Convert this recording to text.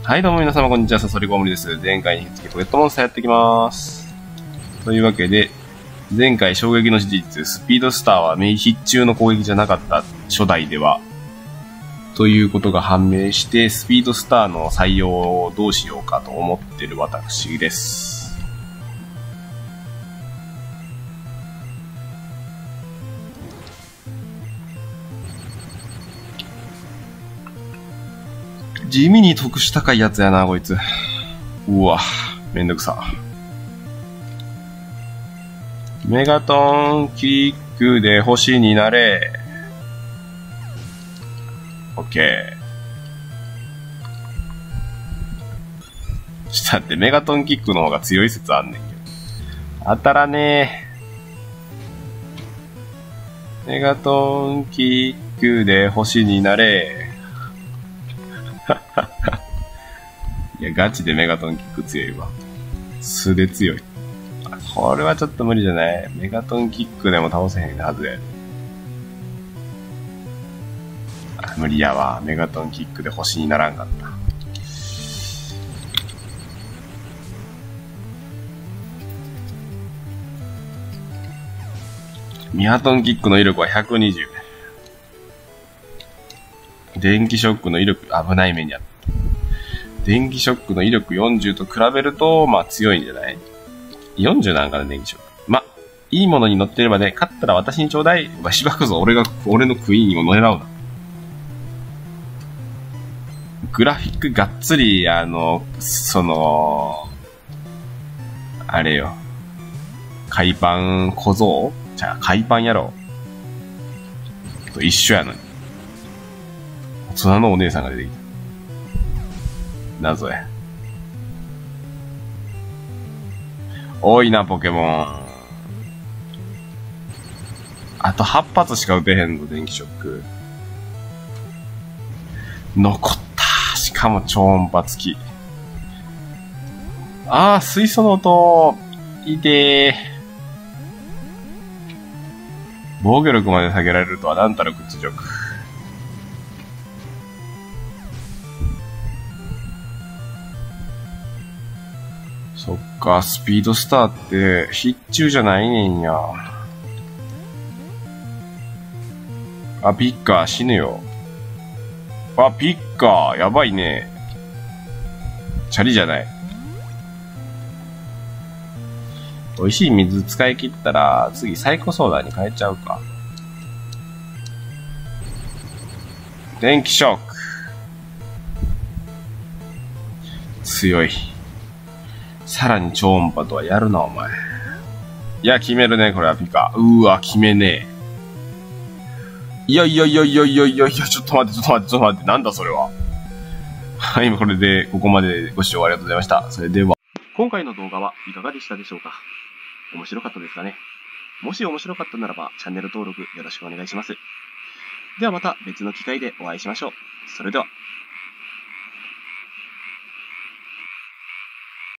はいどうも皆様こんにちは、サソリゴムリです。前回に引き続きポケットモンスターやっていきます。というわけで、前回衝撃の事実、スピードスターは必中の攻撃じゃなかった初代では、ということが判明して、スピードスターの採用をどうしようかと思ってる私です。地味に特殊高いやつやな、こいつ。うわ、めんどくさ。メガトンキックで星になれ。オッケー。ちょっと待って、メガトンキックの方が強い説あんねんけど。当たらねえ。メガトンキックで星になれ。いや、ガチでメガトンキック強いわ。素で強い。これはちょっと無理じゃない。メガトンキックでも倒せへんはずや。無理やわ。メガトンキックで星にならんかった。ミハトンキックの威力は120。電気ショックの威力、危ない目にあった。電気ショックの威力40と比べると、まあ強いんじゃない ?40 なんかな、電気ショック。ま、いいものに乗ってればね、勝ったら私にちょうだい。しばくぞ、俺のクイーンを狙うな。グラフィックがっつり、あれよ。海パン小僧じゃあ、海パンやろう。と一緒やのに。大人のお姉さんが出てきた。謎や。多いな、ポケモン。あと8発しか撃てへんの、電気ショック。残った。しかも超音波付き。あー、水素の音。いてー。防御力まで下げられるとは何たる屈辱。そっか、スピードスターって必中じゃないねんや。あ、ピッカー死ぬよ。あ、ピッカーやばいね。チャリじゃない。美味しい水使い切ったら次サイコソーダに変えちゃうか。電気ショック。強い。さらに超音波とはやるな、お前。いや、決めるね、これはピカ。うわ、決めねえ。いや、ちょっと待って、なんだそれは。はい、今これで、ここまでご視聴ありがとうございました。それでは。今回の動画はいかがでしたでしょうか？面白かったですかね？もし面白かったならば、チャンネル登録よろしくお願いします。ではまた別の機会でお会いしましょう。それでは。